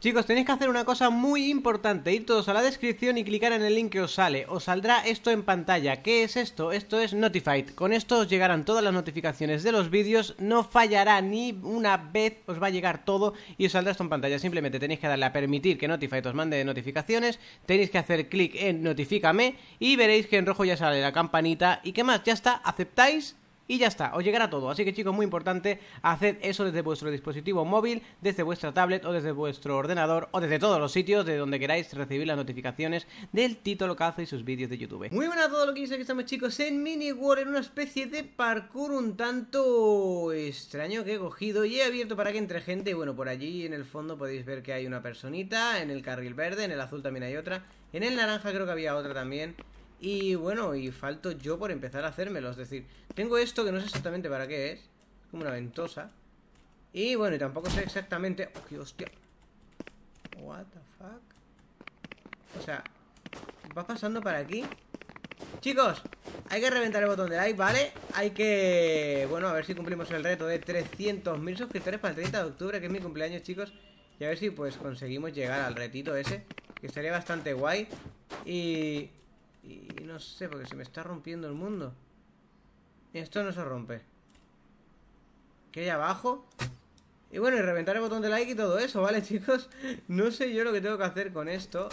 Chicos, tenéis que hacer una cosa muy importante, ir todos a la descripción y clicar en el link que os sale. Os saldrá esto en pantalla. ¿Qué es esto? Esto es Notified. Con esto os llegarán todas las notificaciones de los vídeos, no fallará ni una vez, os va a llegar todo y os saldrá esto en pantalla. Simplemente tenéis que darle a permitir que Notified os mande notificaciones, tenéis que hacer clic en Notifícame y veréis que en rojo ya sale la campanita. ¿Y qué más? Ya está, aceptáis. Y ya está, os llegará todo. Así que chicos, muy importante, haced eso desde vuestro dispositivo móvil, desde vuestra tablet o desde vuestro ordenador o desde todos los sitios de donde queráis recibir las notificaciones del Tito Locazo y sus vídeos de YouTube. Muy buenas a todo lo que dice que estamos, chicos, en Mini World, en una especie de parkour un tanto extraño que he cogido y he abierto para que entre gente. Y bueno, por allí en el fondo podéis ver que hay una personita, en el carril verde, en el azul también hay otra, en el naranja creo que había otra también. Y bueno, y falto yo por empezar a hacérmelo. Es decir, tengo esto que no sé exactamente para qué es. Como una ventosa. Y bueno, y tampoco sé exactamente... ¡Oh, qué hostia! What the fuck. O sea, va pasando para aquí. Chicos, hay que reventar el botón de like, ¿vale? Hay que... Bueno, a ver si cumplimos el reto de 300.000 suscriptores para el 30 de octubre, que es mi cumpleaños, chicos. Y a ver si pues conseguimos llegar al retito ese, que estaría bastante guay. Y no sé, porque se me está rompiendo el mundo. Esto no se rompe. ¿Qué hay abajo? Y bueno, y reventar el botón de like y todo eso, ¿vale, chicos? No sé yo lo que tengo que hacer con esto.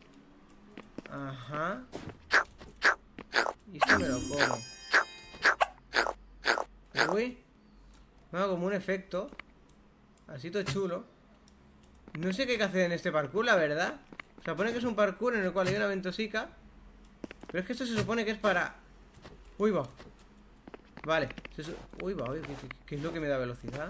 Ajá. Y esto me lo como. Uy. Me hago como un efecto. Así todo chulo. No sé qué hay que hacer en este parkour, la verdad. O sea, pone que es un parkour en el cual hay una ventosica. Pero es que esto se supone que es para... Uy, va. Vale. Uy, va. ¿Qué es lo que me da velocidad?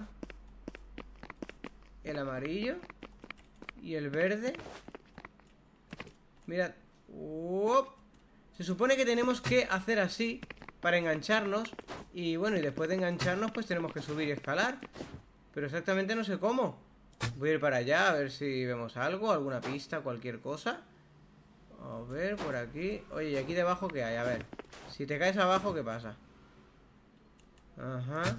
El amarillo. Y el verde. Mirad. Se supone que tenemos que hacer así para engancharnos. Y bueno, y después de engancharnos pues tenemos que subir y escalar. Pero exactamente no sé cómo. Voy a ir para allá a ver si vemos algo, alguna pista, cualquier cosa. A ver, por aquí. Oye, ¿y aquí debajo qué hay? A ver. Si te caes abajo, ¿qué pasa? Ajá.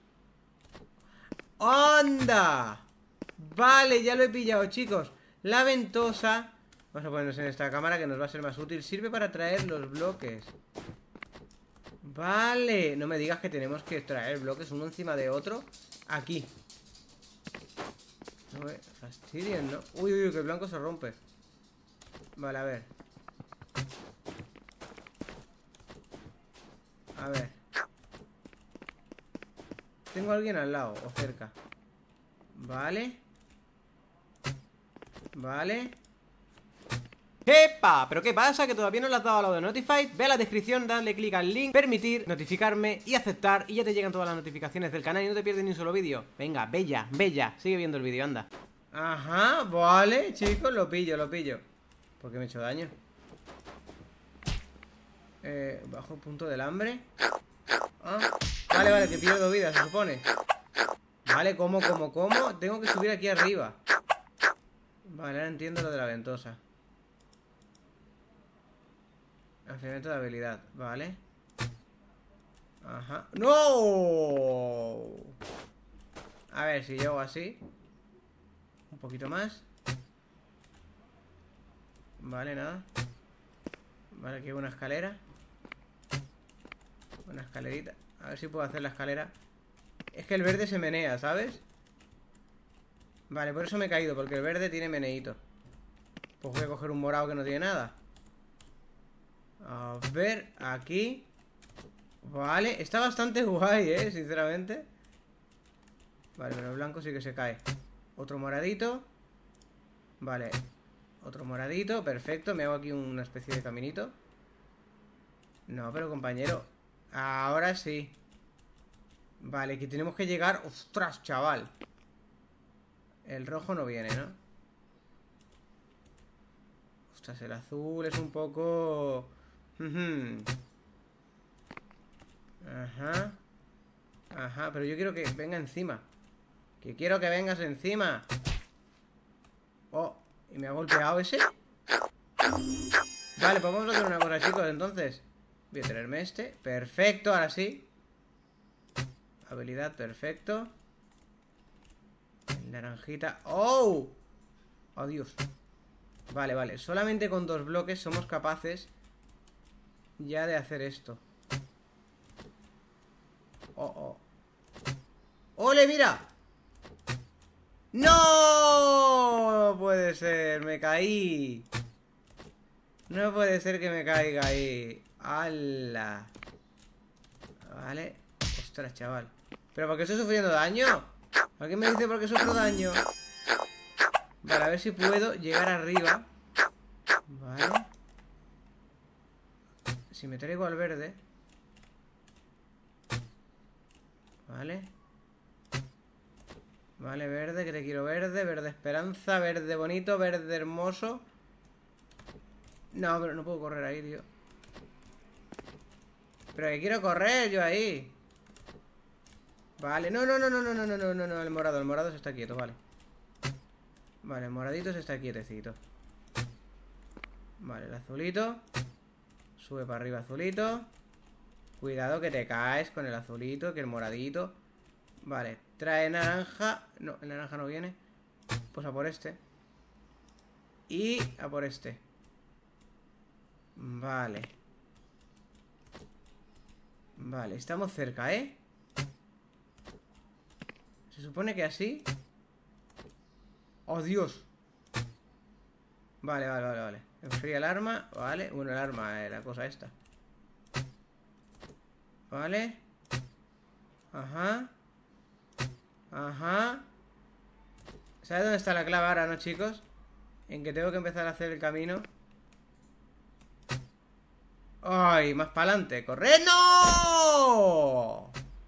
¡Anda! Vale, ya lo he pillado, chicos. La ventosa. Vamos a ponernos en esta cámara que nos va a ser más útil. Sirve para traer los bloques. Vale. No me digas que tenemos que traer bloques uno encima de otro. Aquí. No me fastidien, ¿no? Uy, uy, que el blanco se rompe. Vale, a ver. A ver. Tengo a alguien al lado o cerca. Vale. Vale. ¡Epa! ¿Pero qué pasa? ¿Que todavía no le has dado a lo de Notified? Ve a la descripción, dale clic al link, permitir, notificarme y aceptar. Y ya te llegan todas las notificaciones del canal y no te pierdes ni un solo vídeo. Venga, bella, bella. Sigue viendo el vídeo, anda. Ajá, vale, chicos, lo pillo, lo pillo. ¿Por qué me he hecho daño? Bajo punto del hambre. Ah, vale, vale, que pierdo vida, se supone. Vale, ¿cómo? Tengo que subir aquí arriba. Vale, ahora entiendo lo de la ventosa. Enfriamiento de habilidad, vale. Ajá. ¡No! A ver, si yo hago así. Un poquito más. Vale, nada. Vale, aquí hay una escalera. Una escalerita. A ver si puedo hacer la escalera. Es que el verde se menea, ¿sabes? Vale, por eso me he caído, porque el verde tiene meneíto. Pues voy a coger un morado que no tiene nada. A ver, aquí. Vale, está bastante guay, sinceramente. Vale, pero el blanco sí que se cae. Otro moradito. Vale, otro moradito, perfecto. Me hago aquí una especie de caminito. No, pero compañero, ahora sí. Vale, que tenemos que llegar. ¡Ostras, chaval! El rojo no viene, ¿no? Ostras, el azul es un poco... Ajá. Ajá, pero yo quiero que venga encima. Que quiero que vengas encima. Oh, ¿y me ha golpeado ese? Vale, pues vamos a hacer una cosa, chicos, entonces. Voy a tenerme este. Perfecto, ahora sí. Habilidad, perfecto. El naranjita. ¡Oh! Oh, Dios. Vale, vale. Solamente con 2 bloques somos capaces ya de hacer esto. Oh, oh. ¡Ole, mira! ¡No! Puede ser, me caí. No puede ser que me caiga ahí. ¡Hala! Vale. Ostras, chaval. ¿Pero por qué estoy sufriendo daño? ¿Alguien me dice por qué sufro daño? Vale, a ver si puedo llegar arriba. Vale. Si me traigo al verde. Vale. Vale, verde, que te quiero verde. Verde esperanza, verde bonito, verde hermoso. No, pero no puedo correr ahí, tío. Pero que quiero correr yo ahí. Vale, no, el morado se está quieto, vale. Vale, el moradito se está quietecito. Vale, el azulito. Sube para arriba azulito. Cuidado que te caes con el azulito, que el moradito. Vale, trae naranja. No, el naranja no viene. Pues a por este. Y a por este. Vale. Vale, estamos cerca, ¿eh? Se supone que así. ¡Oh, Dios! Vale, vale, vale, vale. Enfría el arma, vale. Bueno, el arma, la cosa esta. Vale. Ajá. Ajá. ¿Sabes dónde está la clave ahora, no, chicos? En que tengo que empezar a hacer el camino. ¡Ay! Más para adelante. ¡Corre! ¡No!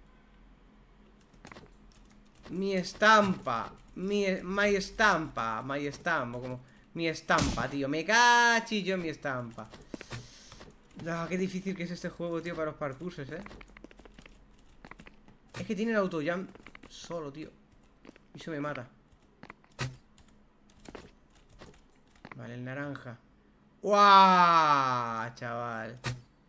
Mi estampa. My estampa. My estampa. Como mi estampa, tío. Me cachillo en mi estampa. Ah, qué difícil que es este juego, tío, para los parkours, Es que tiene el autojump solo, tío. Y eso me mata. Vale, el naranja. ¡Guau! Chaval.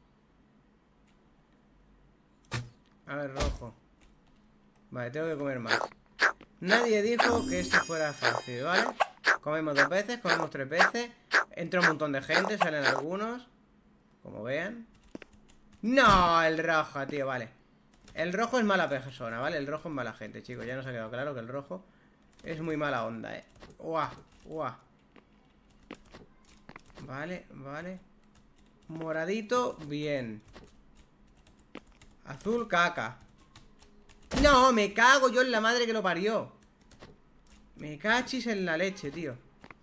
A ver, rojo. Vale, tengo que comer más. Nadie dijo que esto fuera fácil, ¿vale? Comemos 2 veces, comemos 3 veces. Entra un montón de gente, salen algunos. Como vean. ¡No! El rojo, tío, vale. El rojo es mala persona, ¿vale? El rojo es mala gente, chicos. Ya nos ha quedado claro que el rojo es muy mala onda, ¡Guau! ¡Guau! Vale, vale. Moradito, bien. Azul, caca. ¡No! Me cago yo en la madre que lo parió. Me cachis en la leche, tío.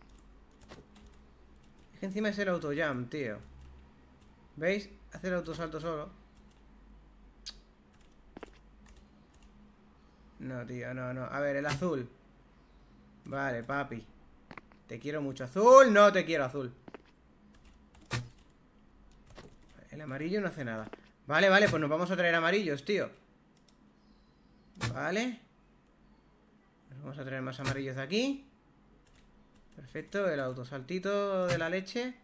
Es que encima es el autojump, tío. ¿Veis? Hace el autosalto solo. No, tío, no, no. A ver, el azul. Vale, papi. Te quiero mucho. Azul, no te quiero, azul. El amarillo no hace nada. Vale, vale, pues nos vamos a traer amarillos, tío. Vale. Nos vamos a traer más amarillos de aquí. Perfecto, el autosaltito de la leche.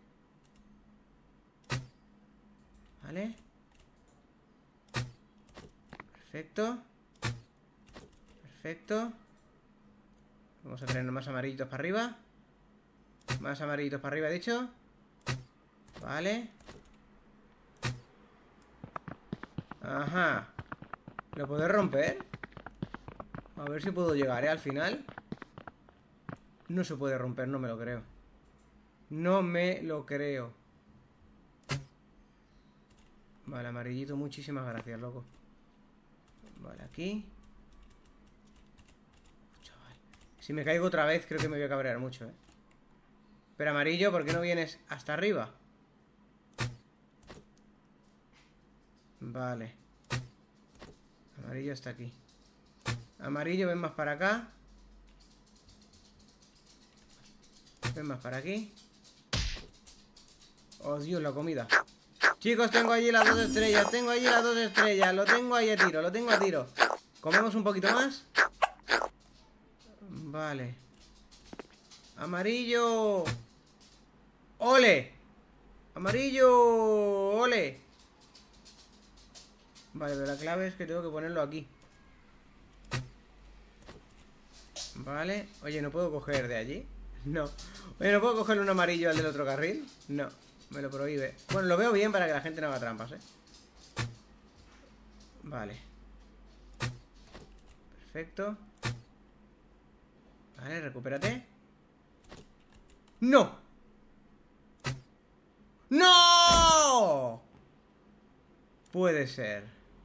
Vale. Perfecto. Perfecto. Vamos a traer más amarillitos para arriba. Más amarillitos para arriba, he dicho. Vale. Ajá. ¿Lo puedo romper? A ver si puedo llegar, al final. No se puede romper, no me lo creo. No me lo creo. Vale, amarillito, muchísimas gracias, loco. Vale, aquí. Chaval. Si me caigo otra vez, creo que me voy a cabrear mucho, Pero amarillo, ¿por qué no vienes hasta arriba? Vale. Amarillo está aquí. Amarillo, ven más para acá. Ven más para aquí. Oh, Dios, la comida. Chicos, tengo allí las 2 estrellas. Tengo allí las 2 estrellas. Lo tengo ahí a tiro, lo tengo a tiro. ¿Comemos un poquito más? Vale. Amarillo. ¡Ole! Amarillo. ¡Ole! Vale, pero la clave es que tengo que ponerlo aquí. Vale. Oye, ¿no puedo coger de allí? No. Oye, ¿no puedo cogerle un amarillo al del otro carril? No, me lo prohíbe. Bueno, lo veo bien para que la gente no haga trampas, ¿eh? Vale. Perfecto. Vale, recupérate. ¡No! ¡No! Puede ser.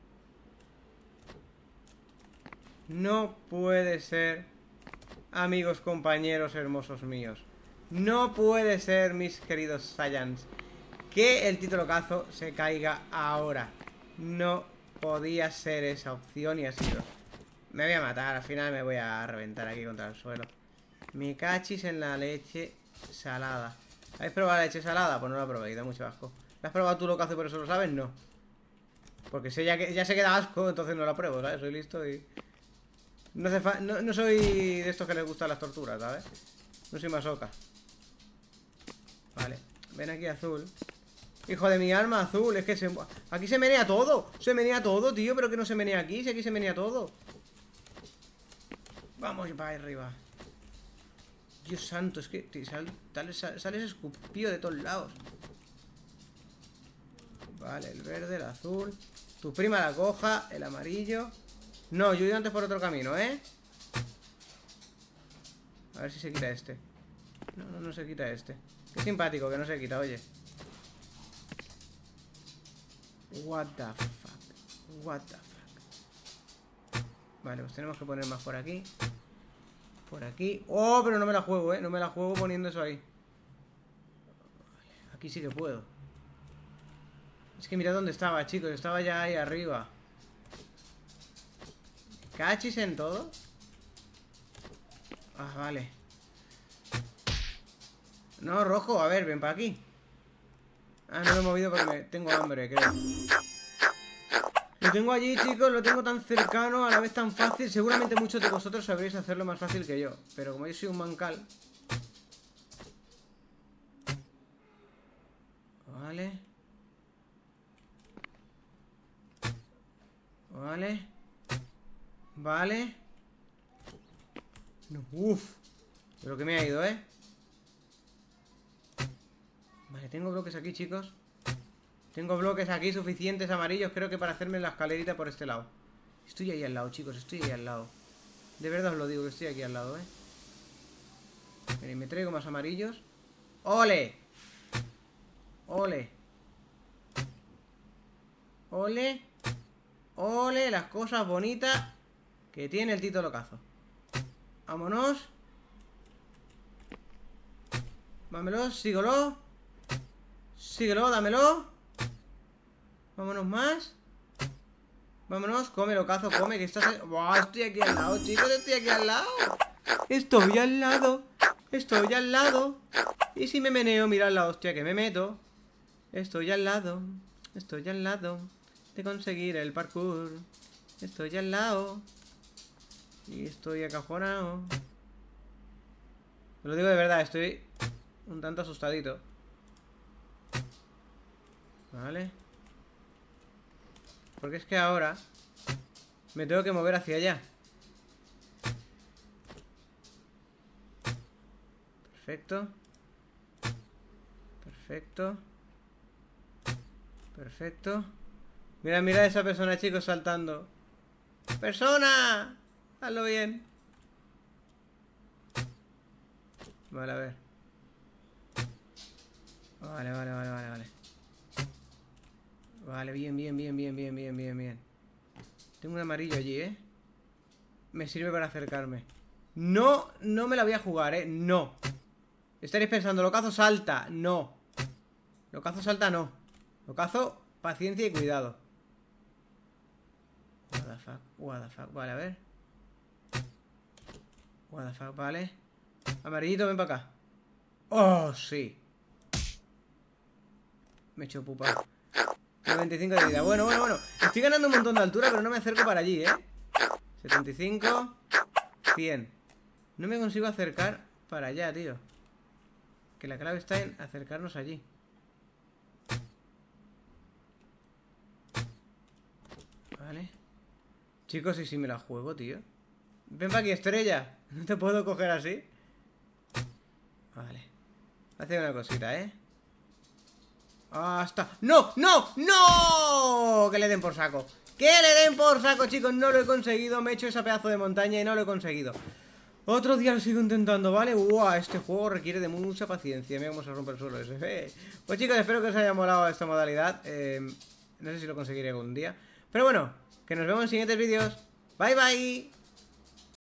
No puede ser. Amigos, compañeros hermosos míos. No puede ser, mis queridos Saiyans, que el título cazo se caiga ahora. No podía ser esa opción y ha sido. Me voy a matar, al final me voy a reventar aquí contra el suelo. Me cachis en la leche salada. ¿Habéis probado la leche salada? Pues no la probéis, da mucho asco. ¿La has probado tú, Locazo, y por eso lo sabes? No. Porque sé ya se queda asco, entonces no la pruebo, ¿sabes? Soy listo y... No soy de estos que les gustan las torturas, ¿sabes? No soy masoca. Vale, ven aquí, Azul. Hijo de mi alma, Azul, es que aquí se menea todo. Se menea todo, tío, pero que no se menea aquí. Si aquí se menea todo. Vamos para arriba. Dios santo, es que sales escupido de todos lados. Vale, el verde, el azul. Tu prima la coja, el amarillo. No, yo he ido antes por otro camino, ¿eh? A ver si se quita este. No se quita este. Qué simpático que no se quita, oye. What the fuck. What the fuck. Vale, pues tenemos que poner más por aquí. Por aquí. Oh, pero no me la juego, ¿eh? No me la juego poniendo eso ahí. Aquí sí que puedo. Es que mirad dónde estaba, chicos. Estaba ya ahí arriba. ¿Cachis en todo? Ah, vale. No, rojo, a ver, ven para aquí. Ah, no lo he movido porque tengo hambre, creo. Lo tengo allí, chicos, lo tengo tan cercano, a la vez tan fácil. Seguramente muchos de vosotros sabréis hacerlo más fácil que yo. Pero como yo soy un mancal. Vale. Vale. Vale. No, uf. Pero que me ha ido, ¿eh? Vale, tengo bloques aquí, chicos. Tengo bloques aquí suficientes amarillos, creo que para hacerme la escalerita por este lado. Estoy ahí al lado, chicos, estoy ahí al lado. De verdad os lo digo, que estoy aquí al lado, ¿eh? Miren, me traigo más amarillos. ¡Ole! ¡Ole! ¡Ole! ¡Ole! Las cosas bonitas que tiene el Tito Locazo. Vámonos. Vámonos, síguelo. Síguelo, dámelo. Vámonos más. Vámonos, come, Locazo, come, que estás... ¡Buah! Estoy aquí al lado, chicos, estoy aquí al lado. Estoy al lado. Estoy al lado. Y si me meneo, mirad la hostia que me meto. Estoy al lado. Estoy al lado de conseguir el parkour. Estoy al lado. Y estoy acojonado. Te lo digo de verdad, estoy un tanto asustadito. Vale. Porque es que ahora me tengo que mover hacia allá. Perfecto. Perfecto. Perfecto. Mira, mira a esa persona, chicos, saltando. ¡Persona! Hazlo bien. Vale, a ver. Vale. Vale, bien. Tengo un amarillo allí, ¿eh? Me sirve para acercarme. No me la voy a jugar, ¿eh? No. Estaréis pensando, Locazo salta. No. Locazo salta, no. Locazo, paciencia y cuidado. What the fuck, vale, a ver. What the fuck, vale. Amarillito, ven para acá. Oh, sí. Me he hecho pupa. 95 de vida, bueno. Estoy ganando un montón de altura, pero no me acerco para allí, ¿eh? 75. 100. No me consigo acercar para allá, tío. Que la clave está en acercarnos allí. Vale. Chicos, ¿y si me la juego, tío? Ven para aquí, estrella. No te puedo coger así. Vale. Hace una cosita, Hasta... ¡No! ¡No! ¡No! Que le den por saco. ¡Que le den por saco, chicos! No lo he conseguido. Me he hecho ese pedazo de montaña y no lo he conseguido. Otro día lo sigo intentando, ¿vale? ¡Uah! Este juego requiere de mucha paciencia. Mira cómo se rompe el suelo ese. Pues chicos, espero que os haya molado esta modalidad. No sé si lo conseguiré algún día. Pero bueno, que nos vemos en siguientes vídeos. Bye, bye.